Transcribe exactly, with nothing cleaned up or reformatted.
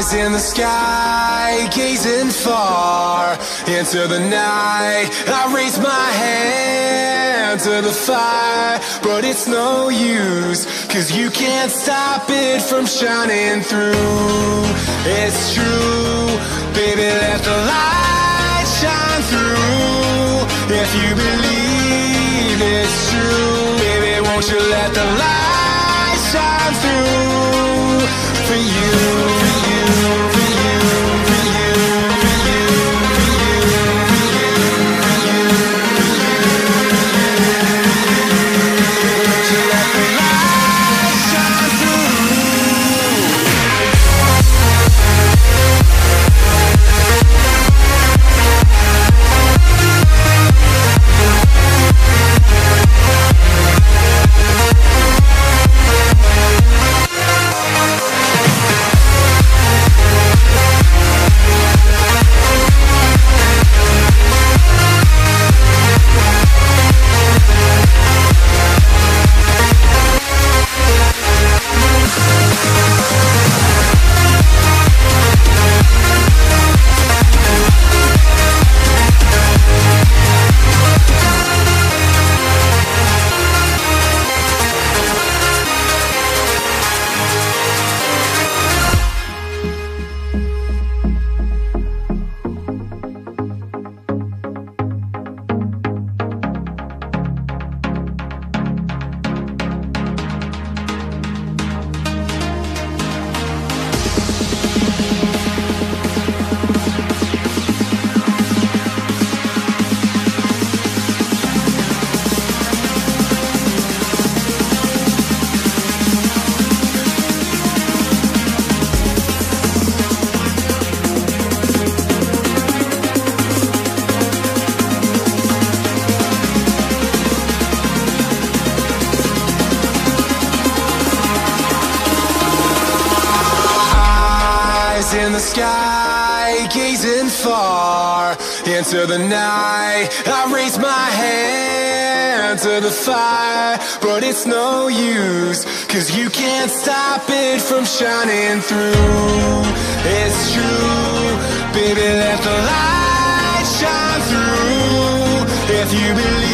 In the sky, gazing far into the night, I raise my hand to the fire, but it's no use, cause you can't stop it from shining through. It's true, baby, let the light shine through. If you believe it's true, baby, won't you let the light shine through for you. In the sky, gazing far into the night, I raise my hand to the fire, but it's no use, cause you can't stop it from shining through. It's true, baby, let the light shine through. If you believe